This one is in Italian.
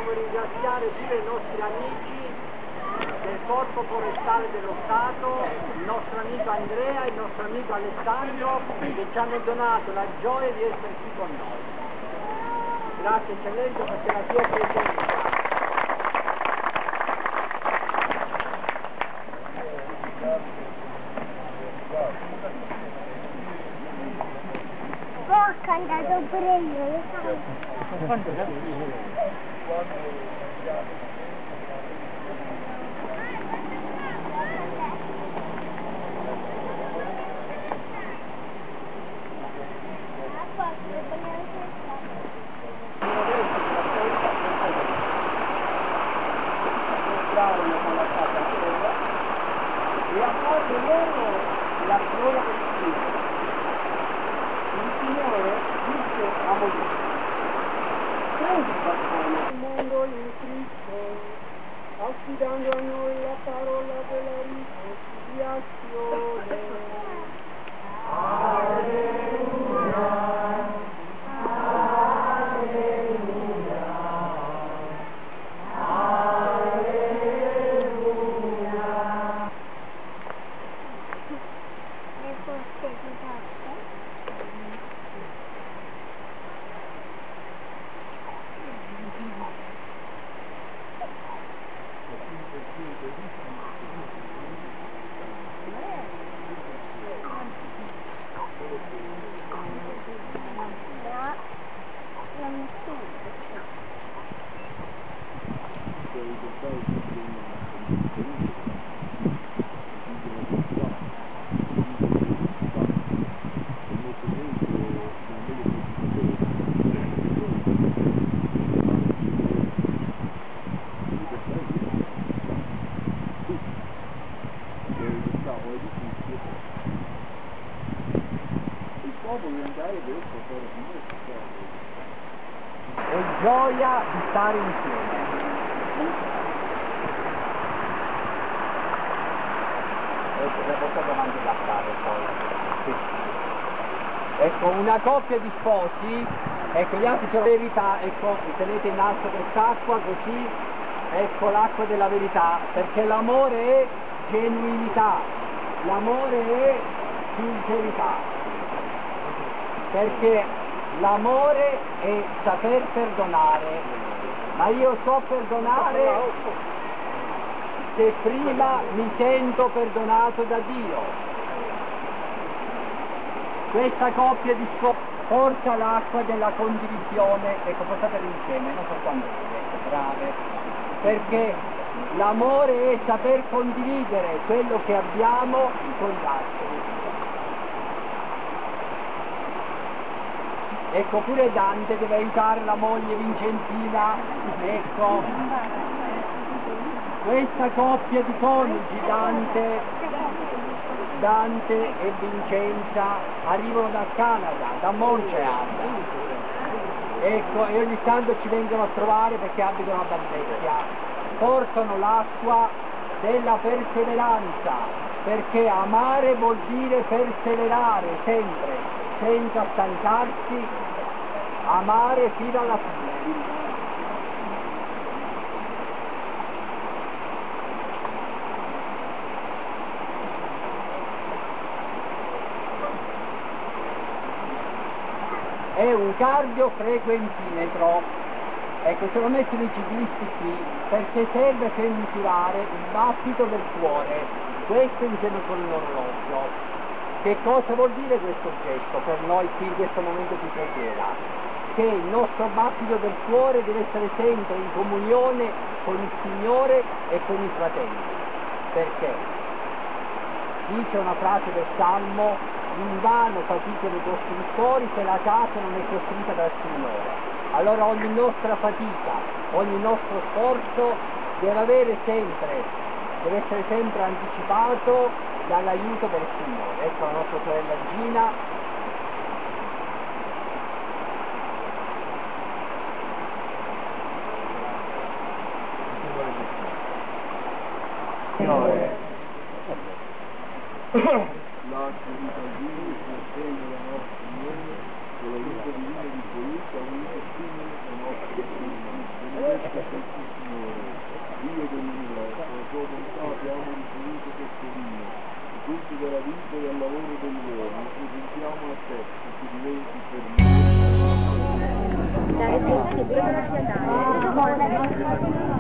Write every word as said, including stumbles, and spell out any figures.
vogliamo ringraziare pure i nostri amici del Corpo Forestale dello Stato, il nostro amico Andrea e il nostro amico Alessandro, che ci hanno donato la gioia di essere qui con noi. Grazie Eccellenza per la tua presenza. Ho cantato pure io, lo sai? Entrarono con la casa a terra e a parte loro la gloria del Signore. Il Signore disse a Mosè: prendi il bastone del mondo in Cristo, affidando a noi la parola della riconciliazione. Alleluia, alleluia, alleluia. Le forze di notte. È gioia di stare insieme. Ecco, la portato avanti da stare poi. Sì. Ecco, una coppia di sposi, ecco, gli altri c'è la verità, ecco, vi tenete in alto quest'acqua così, ecco l'acqua della verità, perché l'amore è genuinità, l'amore è sincerità, perché l'amore è saper perdonare, ma io so perdonare se prima mi sento perdonato da Dio. Questa coppia di sposi porta l'acqua della condivisione, ecco, portatela insieme, non so quando siete brave, perché l'amore è saper condividere quello che abbiamo con gli altri. Ecco, pure Dante deve aiutare la moglie Vincentina, ecco, questa coppia di coniugi, Dante, Dante e Vincenza, arrivano dal Canada, da Montreal, ecco, e ogni tanto ci vengono a trovare perché abitano a Valdecchia, portano l'acqua della perseveranza, perché amare vuol dire perseverare sempre, senza stancarsi, amare fino alla fine. È un cardiofrequentimetro, ecco, se lo mettono i ciclisti qui, perché serve per misurare il battito del cuore, questo insieme con l'orologio. Che cosa vuol dire questo gesto per noi qui in questo momento di preghiera? Che il nostro battito del cuore deve essere sempre in comunione con il Signore e con i fratelli. Perché? Dice una frase del Salmo: invano faticano i costruttori se la casa non è costruita dal Signore. Allora ogni nostra fatica, ogni nostro sforzo deve avere sempre, deve essere sempre anticipato dall'aiuto del Signore. Ecco la nostra sorella Gina. Signore, l'occhio di Dio, il sostegno del nostro Signore, con la vita divina di Cristo, ha voluto assumere la nostra dottrina. Benedetto questo Signore, Dio dell'universo, la sua bontà abbiamo ricevuto questo vino, il frutto della vita e del lavoro dell'uomo, e presentiamo a te, che ti diventi per noi. Dare pesche, dove non si andare?